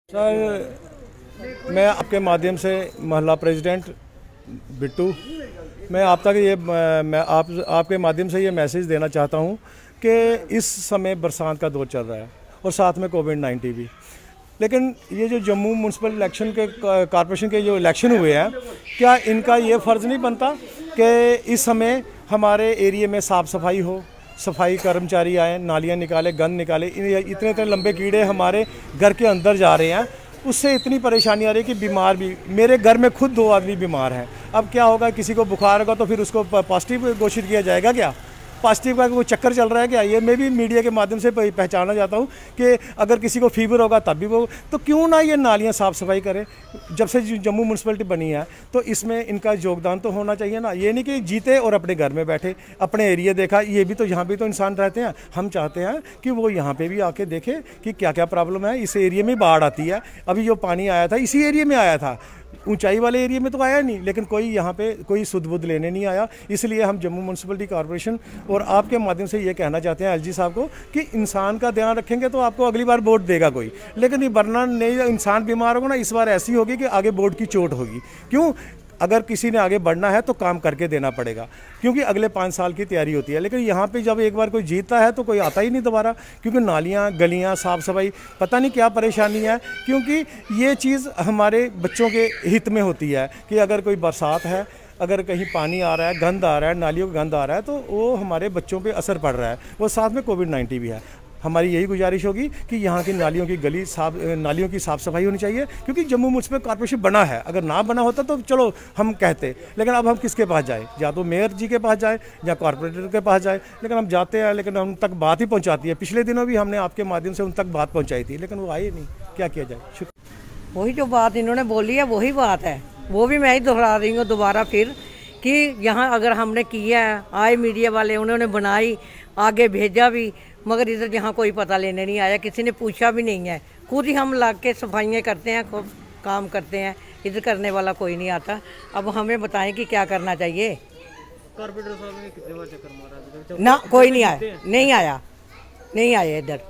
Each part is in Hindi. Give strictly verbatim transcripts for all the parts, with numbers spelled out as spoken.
सर, मैं आपके माध्यम से मोहल्ला प्रेसिडेंट बिट्टू, मैं आप तक ये मैं आप आपके माध्यम से ये मैसेज देना चाहता हूँ कि इस समय बरसात का दौर चल रहा है और साथ में कोविड नाइन्टीन भी। लेकिन ये जो जम्मू म्यूनसिपल इलेक्शन के कॉरपोरेशन के जो इलेक्शन हुए हैं, क्या इनका ये फ़र्ज़ नहीं बनता कि इस समय हमारे एरिए में साफ़ सफाई हो, सफाई कर्मचारी आए, नालियाँ निकाले, गंद निकाले। इतने इतने लंबे कीड़े हमारे घर के अंदर जा रहे हैं, उससे इतनी परेशानी आ रही है कि बीमार भी, मेरे घर में खुद दो आदमी बीमार हैं। अब क्या होगा, किसी को बुखार होगा तो फिर उसको पॉजिटिव घोषित किया जाएगा क्या? पॉजिटिव का वो चक्कर चल रहा है क्या? ये मैं भी मीडिया के माध्यम से पहचाना चाहता हूँ कि अगर किसी को फीवर होगा तब भी वो, तो क्यों ना ये नालियाँ साफ़ सफाई करें। जब से जम्मू म्यूनसिपलिटी बनी है तो इसमें इनका योगदान तो होना चाहिए ना। ये नहीं कि जीते और अपने घर में बैठे, अपने एरिया देखा, ये भी तो यहाँ भी तो इंसान रहते हैं। हम चाहते हैं कि वो यहाँ पे भी आके देखे कि क्या क्या प्रॉब्लम है। इस एरिया में बाढ़ आती है, अभी जो पानी आया था इसी एरिया में आया था, ऊंचाई वाले एरिया में तो आया नहीं, लेकिन कोई यहाँ पे कोई सुध बुध लेने नहीं आया। इसलिए हम जम्मू म्यूनसिपलिटी कॉरपोरेशन और आपके माध्यम से ये कहना चाहते हैं एलजी साहब को कि इंसान का ध्यान रखेंगे तो आपको अगली बार वोट देगा कोई, लेकिन ये वरना नहीं, इंसान बीमार होगा ना, इस बार ऐसी होगी कि आगे वोट की चोट होगी। क्यों? अगर किसी ने आगे बढ़ना है तो काम करके देना पड़ेगा, क्योंकि अगले पाँच साल की तैयारी होती है। लेकिन यहाँ पे जब एक बार कोई जीतता है तो कोई आता ही नहीं दोबारा, क्योंकि नालियाँ, गलियाँ, साफ़ सफाई, पता नहीं क्या परेशानी है। क्योंकि ये चीज़ हमारे बच्चों के हित में होती है कि अगर कोई बरसात है, अगर कहीं पानी आ रहा है, गंद आ रहा है, नालियों का गंद आ रहा है, तो वो हमारे बच्चों पे असर पड़ रहा है। वो साथ में कोविड नाइन्टीन भी है। हमारी यही गुजारिश होगी कि यहाँ की नालियों की गली साफ, नालियों की साफ़ सफाई होनी चाहिए, क्योंकि जम्मू म्यूनसिपल कॉर्पोरेशन बना है। अगर ना बना होता तो चलो हम कहते, लेकिन अब हम किसके पास जाए? या तो मेयर जी के पास जाए या कॉर्पोरेटर के पास जाए, लेकिन हम जाते हैं लेकिन उन तक बात ही पहुँचाती है। पिछले दिनों भी हमने आपके माध्यम से उन तक बात पहुँचाई थी, लेकिन वो आए नहीं। क्या किया जाए? शुक्रिया। वही जो बात इन्होंने बोली है वही बात है, वो भी मैं ही दोहरा रही हूँ दोबारा फिर कि यहाँ अगर हमने किया है, आए मीडिया वाले, उन्होंने बनाई, आगे भेजा भी, मगर इधर यहाँ कोई पता लेने नहीं आया, किसी ने पूछा भी नहीं है। खुद ही हम लग के सफाइयाँ करते हैं, खूब काम करते हैं, इधर करने वाला कोई नहीं आता। अब हमें बताएं कि क्या करना चाहिए। कॉर्पोरेटर साहब ने कितने बार चक्कर मारा ना, कोई नहीं आया, नहीं आया, नहीं आया इधर।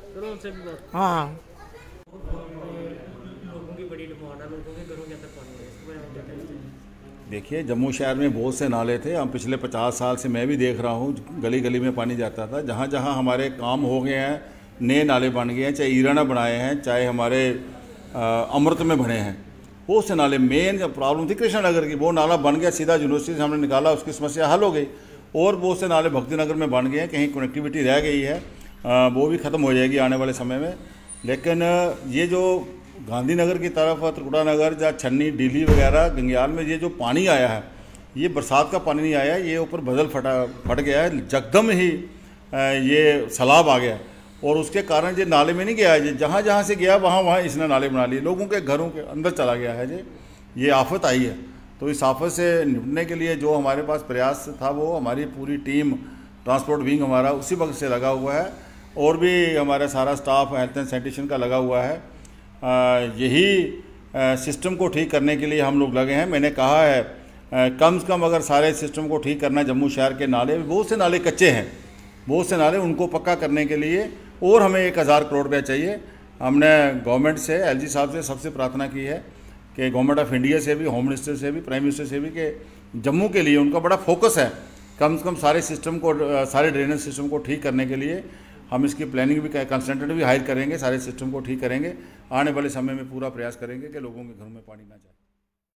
हाँ, देखिए, जम्मू शहर में बहुत से नाले थे। हम पिछले पचास साल से मैं भी देख रहा हूँ, गली गली में पानी जाता था। जहाँ जहाँ हमारे काम हो गए हैं, नए नाले बन गए हैं, चाहे ईराना बनाए हैं, चाहे हमारे अमृत में बने हैं, बहुत से नाले। मेन प्रॉब्लम थी कृष्ण नगर की, वो नाला बन गया, सीधा यूनिवर्सिटी से हमने निकाला, उसकी समस्या हल हो गई। और बहुत से नाले भक्ति नगर में बन गए हैं, कहीं कनेक्टिविटी रह गई है, वो भी ख़त्म हो जाएगी आने वाले समय में। लेकिन ये जो गांधीनगर की तरफ, त्रिकुटा नगर या छन्नी, डीली वगैरह, गंगयाल में ये जो पानी आया है, ये बरसात का पानी नहीं आया, ये ऊपर बदल फटा फट गया है, जकदम ही ये सैलाब आ गया और उसके कारण ये नाले में नहीं गया है। जहाँ जहाँ से गया वहाँ वहाँ इसने नाले बना लिए, लोगों के घरों के अंदर चला गया है। ये ये आफत आई है। तो इस आफत से निपटने के लिए जो हमारे पास प्रयास था, वो हमारी पूरी टीम, ट्रांसपोर्ट विंग हमारा उसी वक्त से लगा हुआ है, और भी हमारा सारा स्टाफ हेल्थ एंड सैनिटेशन का लगा हुआ है। आ, यही सिस्टम को ठीक करने के लिए हम लोग लगे हैं। मैंने कहा है आ, कम से कम अगर सारे सिस्टम को ठीक करना, जम्मू शहर के नाले, बहुत से नाले कच्चे हैं, बहुत से नाले, उनको पक्का करने के लिए और हमें एक हज़ार करोड़ रुपया चाहिए। हमने गवर्नमेंट से, एलजी साहब से सबसे प्रार्थना की है कि गवर्नमेंट ऑफ इंडिया से भी, होम मिनिस्टर से भी, प्राइम मिनिस्टर से भी, कि जम्मू के लिए उनका बड़ा फोकस है, कम से कम सारे सिस्टम को, सारे ड्रेनेज सिस्टम को ठीक करने के लिए हम इसकी प्लानिंग भी, कंसल्टेंट भी हायर करेंगे, सारे सिस्टम को ठीक करेंगे। आने वाले समय में पूरा प्रयास करेंगे कि लोगों के घरों में पानी ना जाए।